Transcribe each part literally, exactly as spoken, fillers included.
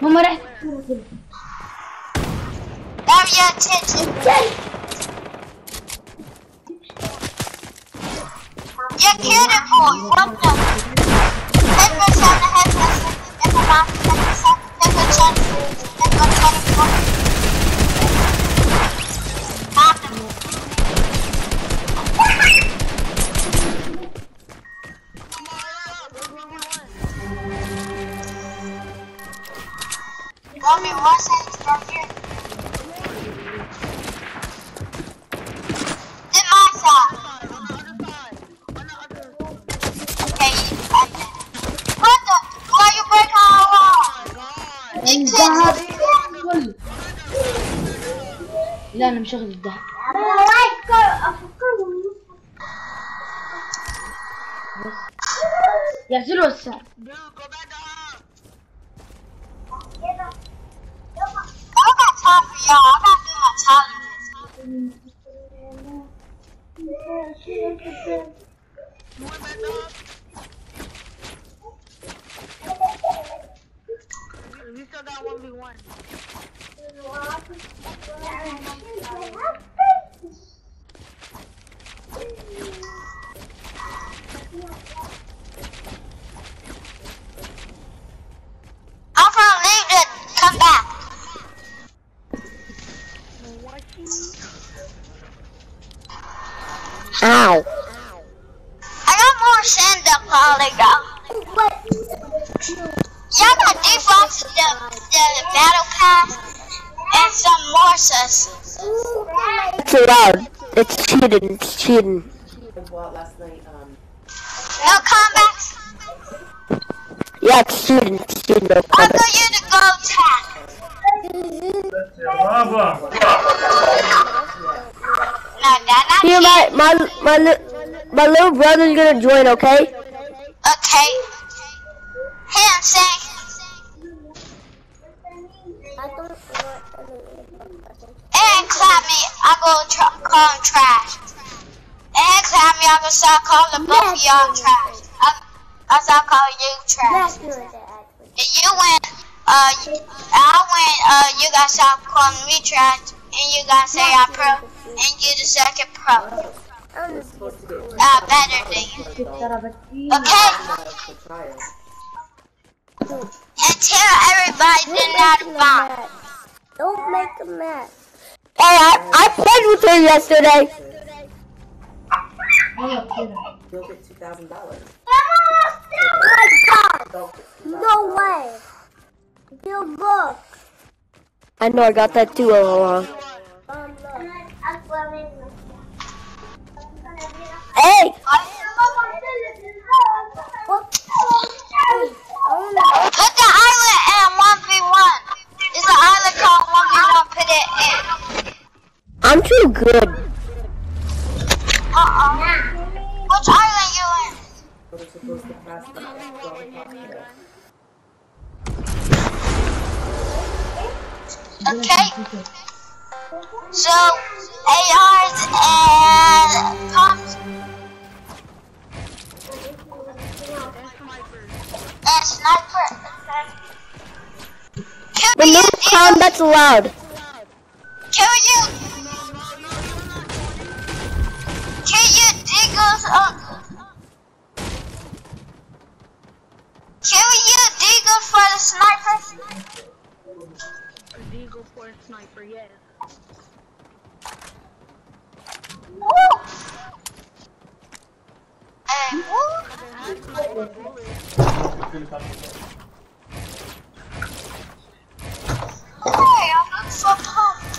ماما راحت. area attention. You killed it, boy. What the? ten percent ahead percent. And the last ten percent. ten percent. And the twenty-four. Mommy, what's it from here? In my side. Okay, I did. What the? Why you break our wall? الذهب كله. لا انا مشغل الذهب. يا زلمه الساعة. I got time for y'all. I gotta do my challenges. We still got one v one. I'm gonna leave it. Come back. Ow. I got more sand up calling out. Y'all got defaults in the, the battle pass and some more sus. It's allowed. It's cheating. It's cheating. No combats? Yeah, it's cheating. It's cheating. No I'll comment. go use the gold tag. No, that's not Here, my cheating. my my li my little brother's gonna join. Okay. Okay. Here, say. And clap me, I go tra call him trash. And clap me, I go start calling both of y'all trash. I, I start calling you trash. And you went, uh, I went, uh, you guys start calling me trash. And you guys say I'm pro. And you the second pro. Uh, better than you. Okay? And tell everybody they're not a bomb. Don't make a mess. Hey, I I played with her yesterday. two thousand dollars. No way. Your book. I know. I got that too all along. Hey. Put the island in one v one. It's an island called one v one. Put it in. I'm too good. Uh-uh. Which island you in? We're supposed to pass the twelve o'clock here. Okay. So, A Rs and pumps and sniper. Kill The you, no Deagles. combat's allowed. Kill you. Kill you, Deagles. Uh, kill you, Deagles for the sniper. Deagle for a sniper, yeah. Woo. And woo. Hey, I'm not so pumped.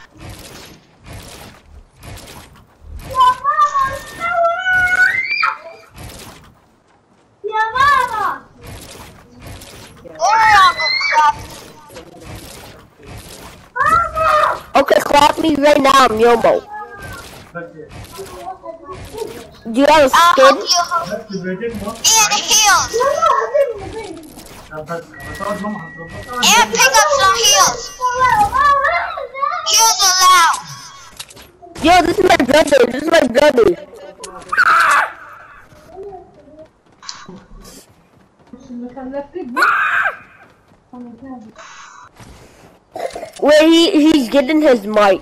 Your mama, Your mama. Or I'll go crap. Okay, clap me right now. I'm Yomo. Do you have a I'll skin? help you. And heals. And pick up some heals. Heals allowed. Yo, this is my brother. This is my brother. المكان ده Wait, he, he's getting his mic.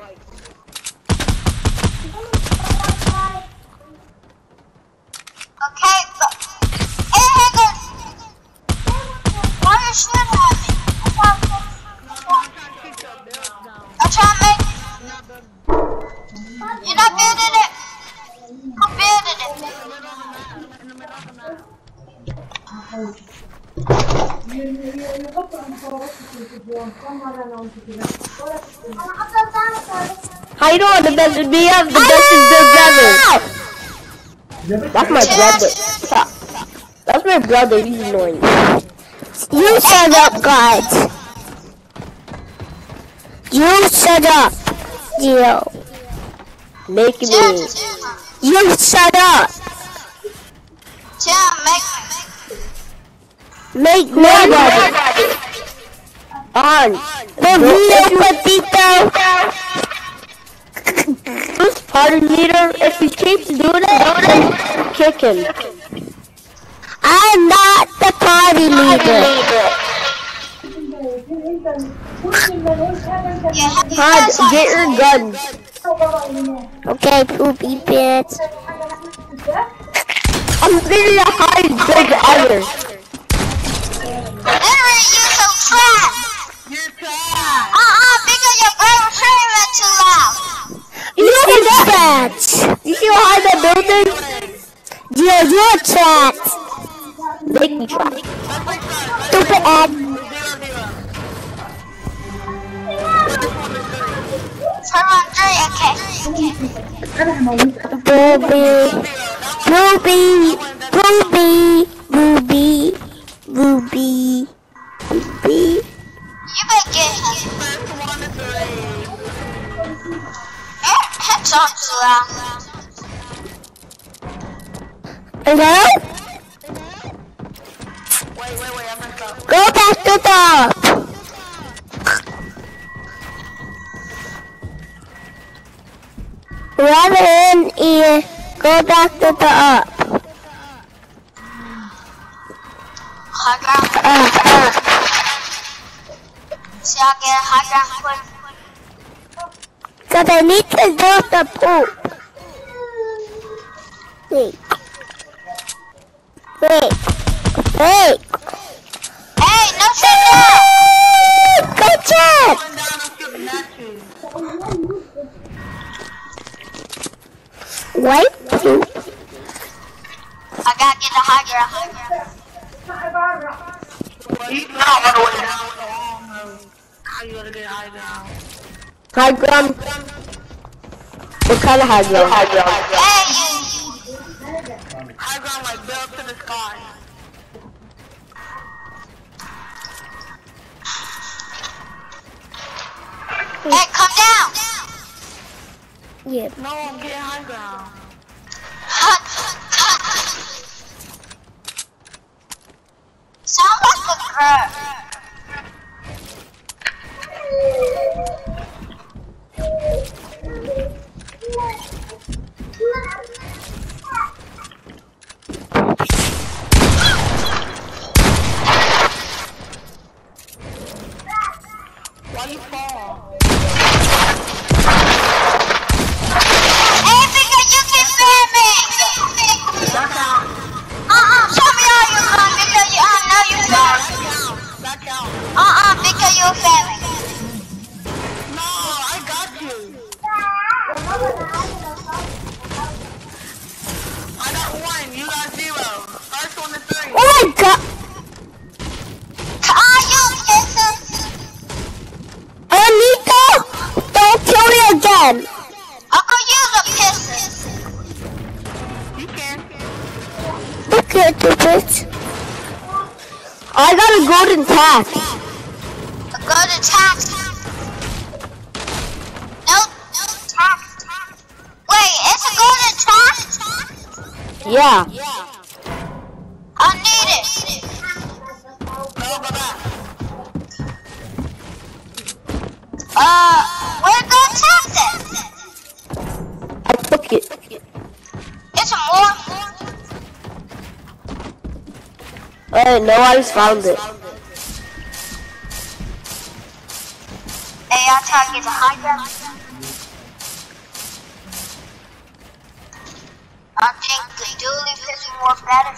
Okay, but hey, Hager, why you shooting at me? I'm trying to make. You're not building it. I'm building it. How you doing? The best we have the best is built ever. That's my brother. That's my brother. He's annoying. You shut up, guys. You shut up. You. Make me. You shut up. Tim, make. Make me. On. The video potato. This party leader, if he keeps doing it, then kick him. I'm not the party leader. Hod, get your guns. Okay, poopy bitch. I'm thinking the highest big ever. Henry, you so trash. You're trash. Uh-uh, because your brain was too loud. You trash. You see how high that building? Yeah, you're trash. Make me try. Stupid ass. Turn on three, okay. Booby. Booby. Booby. Booby. Booby. Booby. You better get him. Head on too loud. Hello? Wait, wait, wait, I'm gonna stop. Go back to the top. Run in here. Go back to the up. High ground. Uh, uh. See, I'll get a high ground quick. Cause I need to do the poop. Wait. Wait. Wait. Hey, no shit now. Good job. One down, I'm shooting at you. White poop. I gotta get the high ground. Well, you can all run away now with the long nose. How you gonna get high down? High ground. What kind of high ground? High ground. Hey, you. High ground like built to the sky. Hey, come down. Yeah. No, I'm getting high ground. Sound like a girl. Why you fall? Hey, because you can spam me. Back out. Uh-uh, show me all your gun because you, I know you spam. Back out. Uh-uh, because you're spamming. No, I got you. I got one. You got zero. First one to three. Oh my god. Ah, you pisser. Anita, don't kill me again. Uncle, you the pisser. You can. Look at the bitch. I got a golden tack. Go to tax. No, no tax. Wait, it's a golden tax? Yeah. I need it. No, go back. Uh, where's the tax at? I took it. It's more. Uh, no, I just found it. y'all try to get the high ground? I think the dually pistol more better.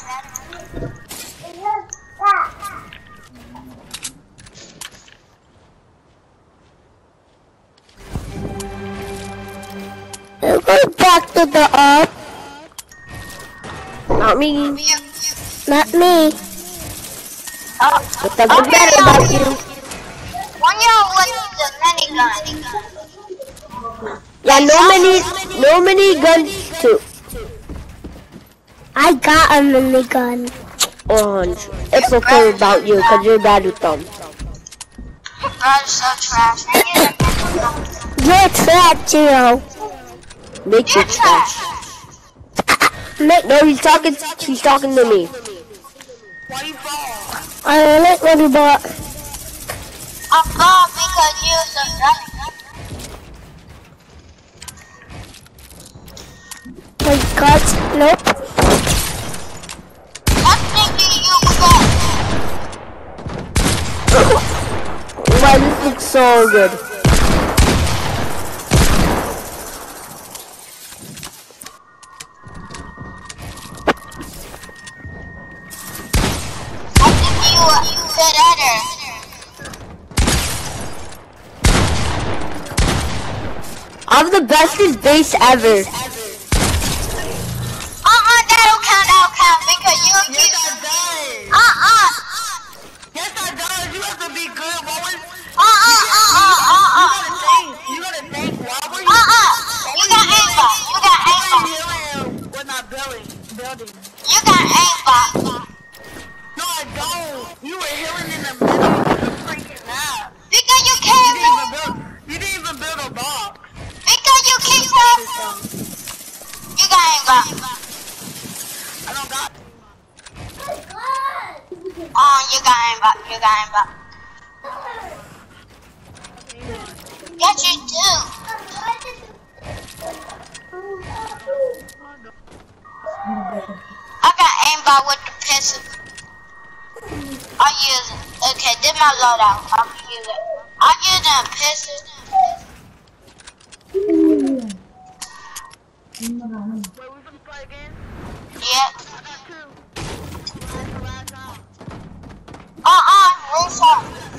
We're going back to the up. Not me. You, Not me. oh, It doesn't matter about you. one y'all with the minigun. Yeah, no mini, no mini guns too. I got a minigun. Oh, it's okay about you, cause you're bad with them. Brother's so trash. You're trash, Gio. Make you You're trash. trash. No, he's talking. He's talking to me. Why you fall? I like what you bought. I fall because you're so trash. My God, nope. I'm thinking you got. Wow, this looks so good. I think you fit better. I'm the bestest base ever. Uh-uh, that'll count, that'll count, because you Yes, keep... I does. Uh-uh. Yes, I does. You have to be good. What was... Uh-uh, uh-uh, uh-uh. You gotta think. You gotta think. Why were you... Uh-uh. You got aimbot. You got Why were aimbot. you healing? We're not building. Building. You got aimbot. No, I don't. You were healing in the middle of the freaking map. Because you You can't didn't even move. build... You didn't even build a box. Because you keep moving. You got aimbot. I don't got... Oh, you got aimbot. You got aimbot. Yes, you do. I got aimbot with the pistol. I'll use it. Okay, this my loadout. I'll use it. I'll use a pistol. Wait, we gonna play again? Yeah. I got two. That's the last time. Uh-uh, roof up.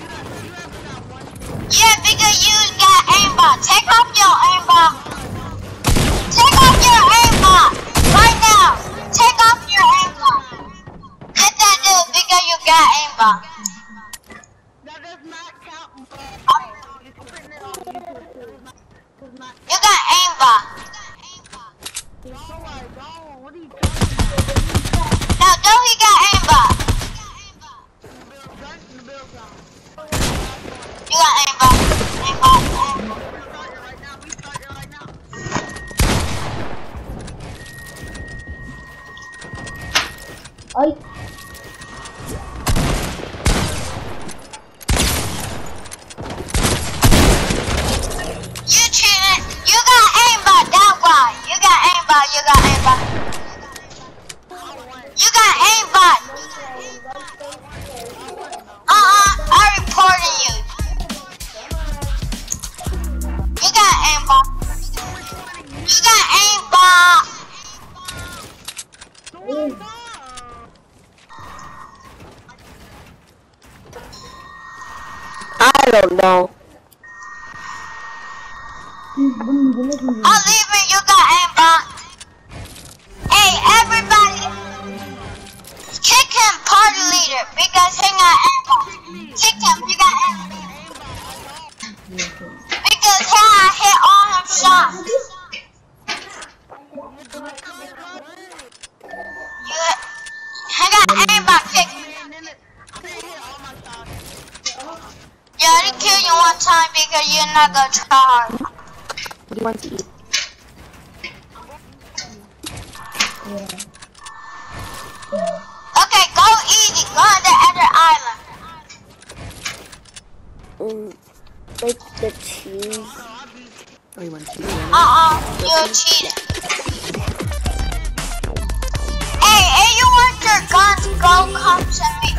Yeah, because you got aimbot. Take off your aimbot. Take off your aimbot. Right now. Take off your aimbot. Get that dude because you got aimbot. That does not count. You can put it on YouTube. It does not- does not You got aimbot. No, I don't. What are you talking about? Now, do he got aimbot? You got aimbot. Aimbot. I You cheated. You got aimbot. That's why. You got aimbot. You got aimbot. You got aimbot. Uh-uh. I reported you. You got aimbot. You got aimbot. I don't know. I'm leaving. You got aimbot. Hey, everybody. Kick him, party leader, because he got aimbot. Kick him. You got aimbot. Because he hit all him shots. You I got aimbot. Kick him. Yeah, I didn't kill you one time because you're not gonna try hard. What do you want to eat? Okay, go easy. Go on the other island. Mm, like the cheese. Oh, you want cheese? Uh-uh, you're cheating. Hey, hey, you want your guns? Go come to me.